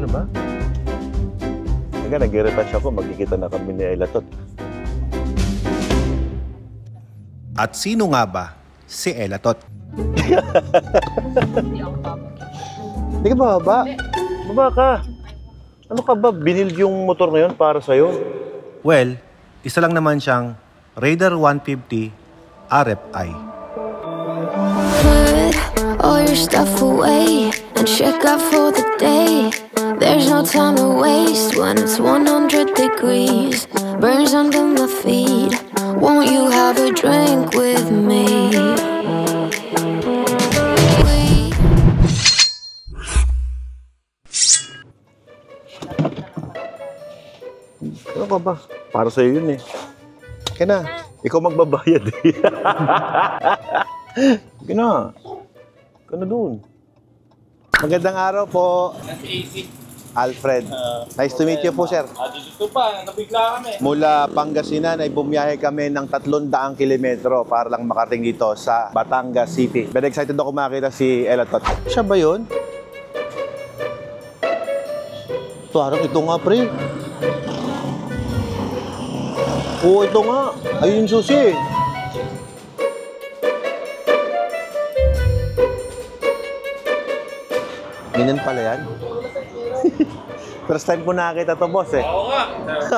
ba? Nag-retouch ako, magkikita na kami ni Elatot. At sino nga ba si Elatot? Hindi ka bababa? Baba ka. Ano ka ba? Binild yung motor ngayon para sa'yo? Well, isa lang naman siyang Raider 150 RFI. Put all your stuff away and check out for the day. There's no time to waste when it's 100 degrees. Burns under my feet. Won't you have a drink with me? Ano ka ba? Para sa'yo yun eh. Kaya na, ikaw magbabayad eh. Kaya na. Kaya na dun. Magandang araw po. Alfred. Nice to meet you po, sir. Dito pa, nabigla kami. Mula Pangasinan ay bumiyahe kami ng 300 kilometro para lang makarating dito sa Batangas City. Very excited ako makita si Elatot. Siya ba yun? Parang ito nga, pre. Oo, ito nga. Ayun yung susi. Ganyan pala yan. First time ko nakakita to, boss eh. Oo nga.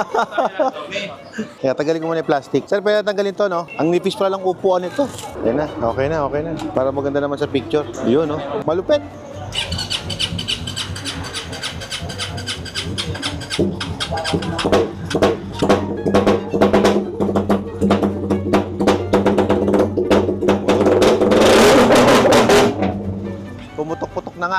Kaya tagalin ko muna yung plastic. Sir, pwede tanggalin to, no? Ang nipis pala lang upuan nito. Yan na, okay na, okay na. Para maganda naman sa picture. Yun, no? Malupit. Pumutok-putok na nga.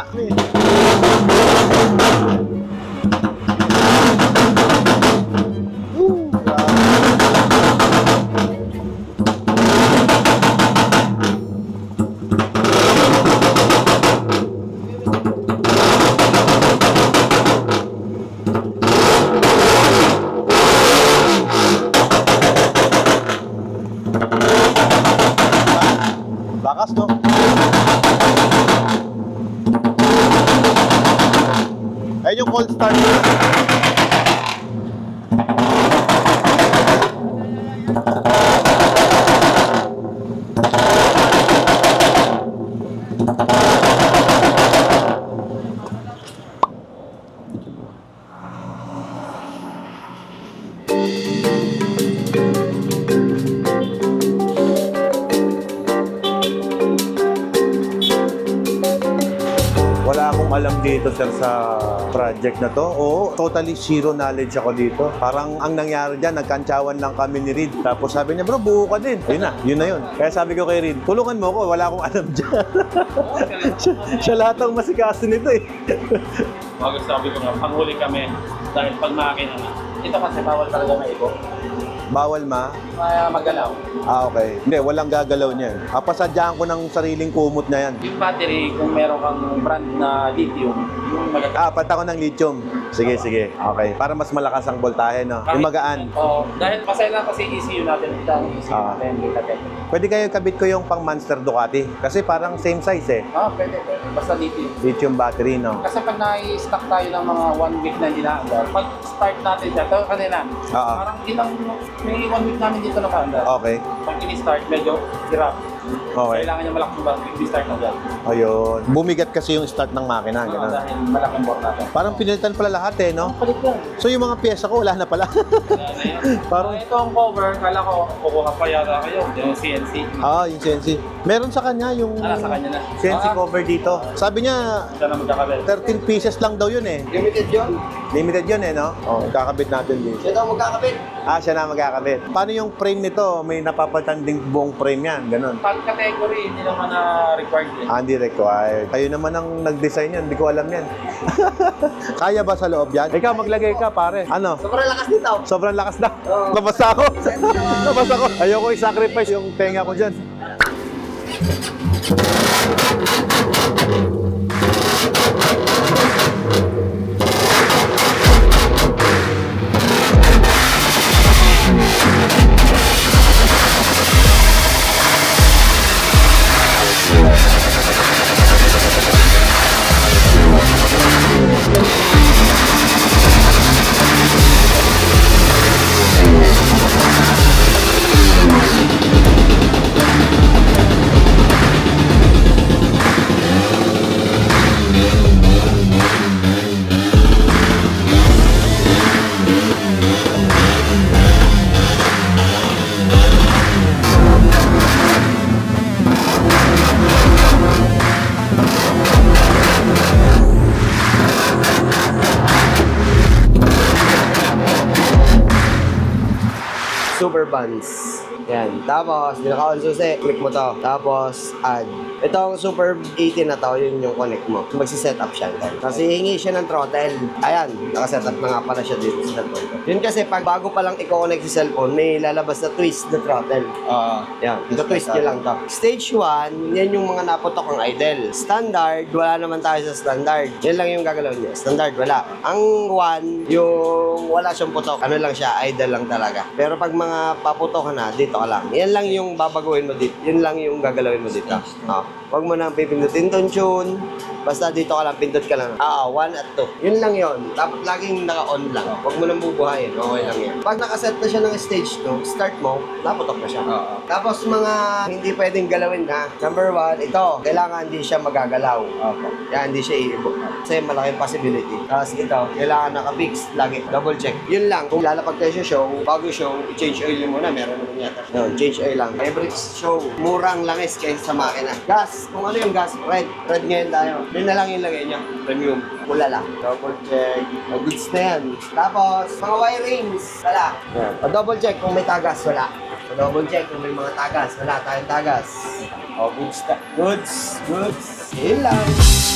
Bakas, no? Ayun yung cold start. Wala akong alam dito, sir, sa project na to. Oo, totally zero knowledge ako dito. Parang ang nangyari dyan, nagkantsawan lang kami ni Reed. Tapos sabi niya, bro, buo ka din. Yun na yun. Kaya sabi ko kay Reed, tulungan mo ko, wala akong alam dyan. siya lahat ang masikaso nito eh. Bago sabi ko nga, panghuli kami dahil pag makina na. Ito kasi bawal talaga may ibo. Bawal Magalaw. Ah, okay. Hindi, walang gagalaw niyan. Pasadyaan ko ng sariling kumot na yan. Yung battery, kung meron kang brand na lithium, yung magagawa. Pata ko ng lithium. Sige, sige. Okay. Para mas malakas ang voltahe, no? Yung magaan. Oo. Dahil pasay lang kasi ECU natin. Ito ang ECU natin. Pwede kayo kabit ko yung pang Monster Ducati. Kasi parang same size eh. Pwede. Basta lithium. Lithium battery, no? Kasi pag na-stock tayo ng mga 1 week na hindi na-andar, pag start natin dyan, ito kanina, parang ilang, may 1 week namin dito na-andar. Okay. Pag ini-start, medyo hirap. Okay. Kailangan niya malaking battery, hindi start na dyan. Ayun. Bumigat kasi yung start ng makina. Ganun. Dahil malaking board natin. Parang pinilitan pala lahat eh, no? Palit yan. So yung mga pyesa ko, wala na pala. Wala na yan. Parang... ito ang cover, kala ko, kukuha pa yata kayo, yung CNC. Yung CNC. Meron sa kanya yung... Sa kanya na. CNC cover dito. Sabi niya, Siya na magkakabit. 13 pieces lang daw yun eh. Limited yun? Limited yun eh, no? Kakabit natin dito. Siya daw magkakabit. Siya na magkakabit. Paano yung frame nito? May napapalitan ding buong frame yan, ganun. Pag category, hindi naman na required yun. Hindi required. Kayo naman ang nag-design yan, hindi ko alam yan. Kaya ba sa loob yan? Ikaw, maglagay ka, pare. Ano? Sobrang lakas nito. Sobrang lakas na. Nabasa ako. Nabasa ako. Ayoko i-sacrifice yung tenga ko dyan. rubber bands. Yan. Tapos, naka-on susi, click mo to. Tapos, add. Itong Super 80 na to, yun yung connect mo. Magsiset up siya. Kasi hingi siya ng throttle. Ayan, nakaset up na nga pala siya dito sa cellphone ko. Yun kasi, pag bago pa lang i-connect sa cellphone, may lalabas na twist na throttle. Yan, ito twist nyo lang to. Stage 1, yan yung mga naputok ang idle. Standard, wala naman tayo sa standard. Yan lang yung gagalaw niya. Standard, wala. Ang 1, yung wala siyang putok. Ano lang siya, idle lang talaga. Pero pag mga paputok na, dito ka lang. Yan lang yung babaguhin mo dito. Yan lang yung gagalawin mo dito. Huwag mo nang pipindutin tune. Basta dito ka lang, pindot ka lang. 1 at 2. Yun lang yun. Dapat laging naka-on lang. Huwag mo nang bubuhayin. Okay lang yan. Pag nakaset na siya ng stage 2, start mo, naputok na siya. Tapos mga hindi pwedeng galawin na. Number 1, ito. Kailangan hindi siya magagalaw. Yan, hindi siya iibo. Kasi malaking possibility. Tapos ito, kailangan naka-fix. Lagi. Double check. Yun lang. Kung lalapag kayo sa show, bago show, i-change oil mo muna. Meron naman yata. No, change oil lang. Every show, murang langis kaysa sa makina. Gas. Kung ano yung gas, red. Red ngayon tayo. Yun na lang yung lagay niya. Premium. Pula lang. Double check. Goods na yan. Tapos, mga wirings. Wala. Yan. Double check kung may tagas. Wala. Double check kung may mga tagas. Wala tayong tagas. Goods. Goods. Yun lang.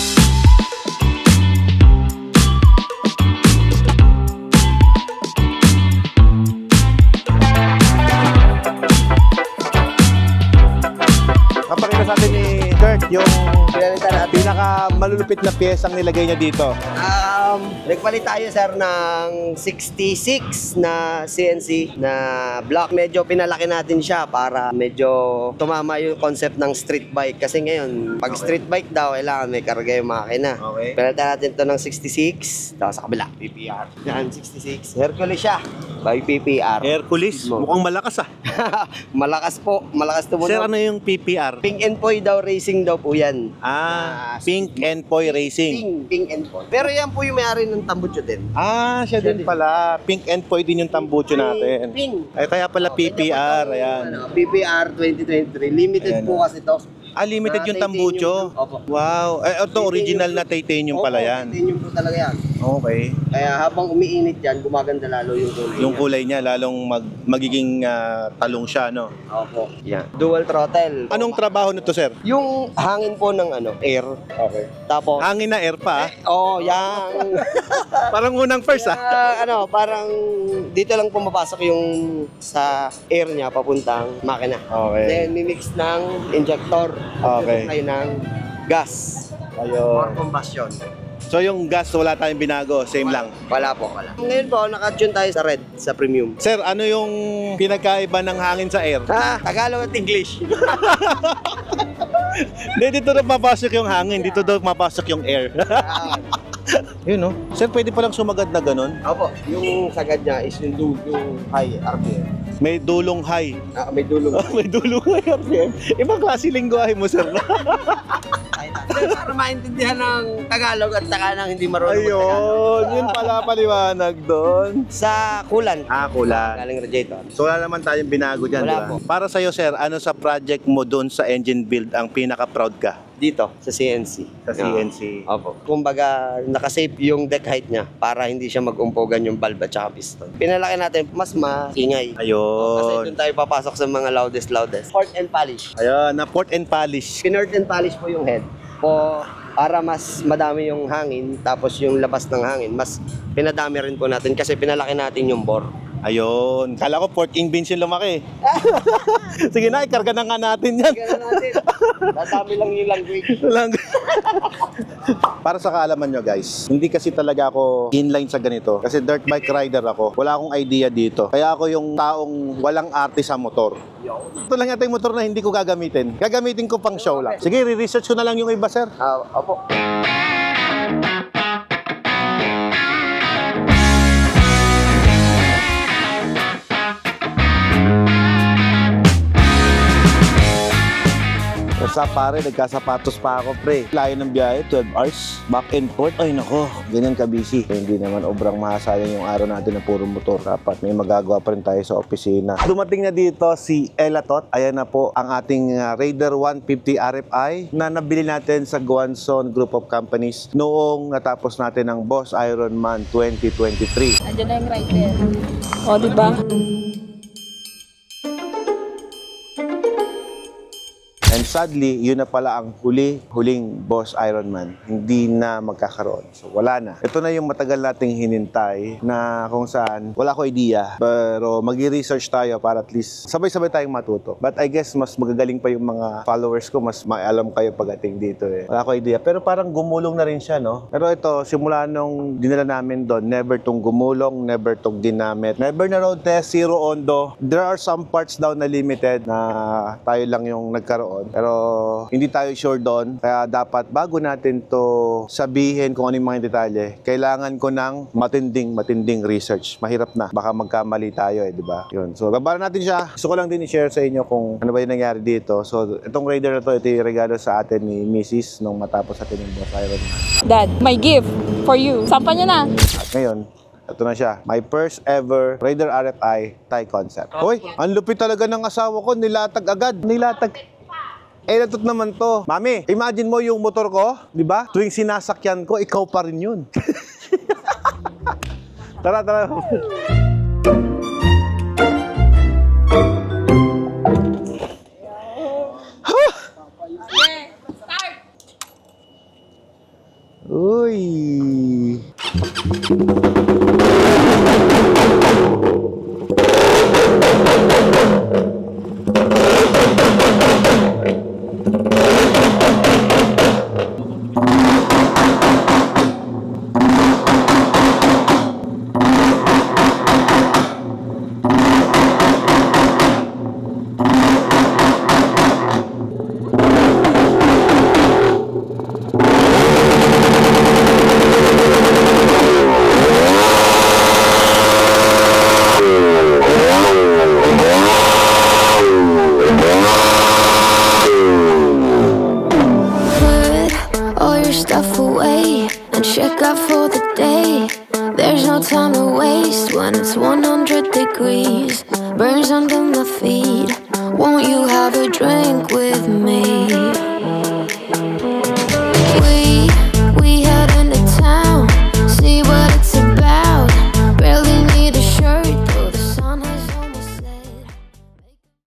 Kapakita sa atin ni Kurt yung pinaka malulupit na piyesang nilagay niya dito. Nagpalit tayo sir ng 66 na CNC na block. Medyo pinalaki natin siya para medyo tumama yung concept ng street bike. Kasi ngayon, pag street bike daw, kailangan may karga yung makina. Pinalitan natin to ng 66. Tapos sa kabila, PPR. Yan, 66. Hercules siya. By PPR. Hercules? Mukhang malakas ah. Malakas po. Malakas to mo. Sir, ano yung PPR? Pink and Poy daw racing daw po yan. Pink and Poy Racing. Pink and Poy. Pero yan po yung may-ari ng Tambucho din. Siya din pala. Pink and Poy din yung tambucho natin. Pink. Ay, kaya pala PPR. Ayan. PPR 2023. Limited Ayan. po kasi to. Limited yung tambucho. Opo. Wow. Ito, original na titanium pala yan. Titanium po talaga yan. Okay. Kaya habang umiinit yan, gumaganda lalo yung kulay Yung niya. kulay niya, lalong magiging talong siya, no? Opo. Yan. Dual throttle. Anong trabaho nito, sir? Yung hangin po ng air. Okay. Tapos, Hangin na air pa, yang Parang unang first, parang dito lang pumapasok yung sa air niya papuntang makina. Okay. Then mimix ng injector. Okay. Supply ng gas. For combustion. So yung gas, wala tayong binago, same lang. Wala po, wala. Ngayon po, naka-tune tayo sa red, sa premium. Sir, ano yung pinagkaiba ng hangin sa air? Tagalog at English. Dito daw mapasok yung hangin, dito daw mapasok yung air. Yun, no? Sir, pwede palang sumagad na ganun? Opo, yung sagad niya is yung high RPM. May dulong high. May dulong. May dulong high RPM. Ibang klase lingwahe mo, sir. Para maintindihan ng Tagalog at saka ng hindi marunong Ayun, yun pala paliwanag doon. Sa kulan. Kulan. Galing radiator. So wala naman tayong binago dyan, Wala di ba? po. Para sa'yo, sir, ano sa project mo doon sa engine build ang pinaka-proud ka? Dito, sa CNC. Sa CNC. Opo. Kumbaga, nakasave yung deck height niya para hindi siya mag-umpogan yung valve at saka piston. Pinalaki natin, mas maingay. Kasi Ayun. doon tayo papasok sa mga loudest. Port and polish. Ayun, na port and polish. Pinort and polish po yung head. Para mas madami yung hangin, tapos yung labas ng hangin, mas pinadami rin po natin kasi pinalaki natin yung bore. Ayun. Kala ko 14 beans yung lumaki. Sige na, ikarga na nga natin yan. Kaya natin, dadami lang yung language. Para sa kaalaman nyo guys, hindi kasi talaga ako inline sa ganito. Kasi dirt bike rider ako. Wala akong idea dito. Kaya ako yung taong walang arte sa motor. Ito lang yata yung motor na hindi ko gagamitin. Gagamitin ko pang show lang. Sige, re-research ko na lang yung iba, sir. Opo. What's up pare, nagkasapatos pa ako pre. Layo ng biyahe, 12 hours, back and forth. Ay nako, ganyan ka busy. Hindi naman obrang mahasayang yung araw natin na puro motor. Dapat may magagawa pa rin tayo sa opisina. Dumating na dito si Elatot. Ayan na po ang ating Raider 150 RFI na nabili natin sa Guanzon Group of Companies noong natapos natin ang Boss Ironman 2023. Andiyan na yung rider. O, diba? sadly, yun na pala ang huling Boss Ironman. Hindi na magkakaroon. So, wala na. Ito na yung matagal nating hinintay na kung saan, wala ko idea. Pero mag-research tayo para at least sabay-sabay tayong matuto. But I guess, mas magagaling pa yung mga followers ko, mas maalam kayo pagdating dito eh. Wala ko idea. Pero parang gumulong na rin siya, no? Pero ito, simula nung dinala namin doon, never tong gumulong, never tong ginamit. Never na road test, zero ondo. There are some parts daw na limited na tayo lang yung nagkaroon. Pero hindi tayo sure doon. Kaya dapat bago natin to sabihin kung ano yung mga detalye, kailangan ko ng matinding research. Mahirap na. Baka magkamali tayo eh, di ba? Yun. So, babaran natin siya. Gusto ko lang din i-share sa inyo kung ano ba yung nangyari dito. So, itong Raider na to, ito yung regalo sa atin ni Mrs. nung matapos atin yung Boss Ironman. Dad, my gift for you. Sampan niyo na. At ngayon, ito na siya. My first ever Raider RFI Thai concept. Hoy, ang lupit talaga ng asawa ko. Nilatag agad. Nilatag. Natot naman to. Mami, imagine mo yung motor ko, di ba? Tuwing sinasakyan ko, ikaw pa rin yun. Tara. Uy. Stuff away and check out for the day. There's no time to waste when it's 100 degrees. Burns under my feet. Won't you have a drink with me?